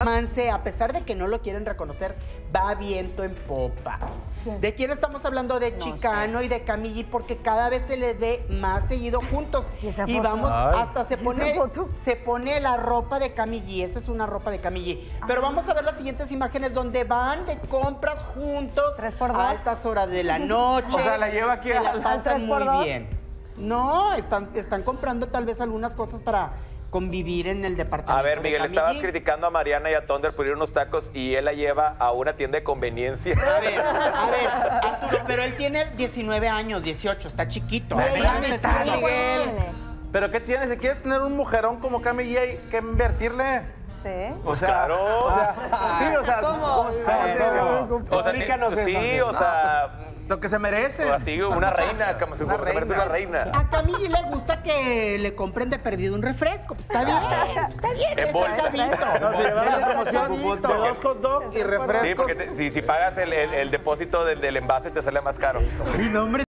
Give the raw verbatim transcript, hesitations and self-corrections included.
romance, a pesar de que no lo quieren reconocer, va viento en popa. ¿De quién estamos hablando? De no Chicano sé. y de Camille, porque cada vez se les ve más seguido juntos. Y, y vamos, Ay. hasta se pone, se pone la ropa de Camille. Esa es una ropa de Camille. Pero Ay. vamos a ver las siguientes imágenes donde van de compras juntos ¿Tres por dos? a altas horas de la noche. O sea, la lleva aquí se a la pasan muy bien. No, están, están comprando tal vez algunas cosas para convivir en el departamento. A ver, Miguel, de estabas criticando a Mariana y a Thunder por ir a unos tacos y él la lleva a una tienda de conveniencia. A ver, a ver, Arturo, pero él tiene diecinueve años, dieciocho, está chiquito. ¿Dónde está, Miguel? ¿Pero qué tienes? Si quieres tener un mujerón como Camille, hay que invertirle. Sí. Pues o sea, claro. O sea, sí, o sea, ¿cómo? O sea, explícanos eso. Sí, o sea, no, pues, lo que se merece. Así, una reina, como se, una se reina. merece una reina. A Camille le gusta que le compren de perdido un refresco, pues está bien, está bien. En bolsa. No, se llevaron la promoción de dos hot dogs y refrescos. Sí, porque te, si, si pagas el, el, el depósito del, del envase te sale más caro. Mi nombre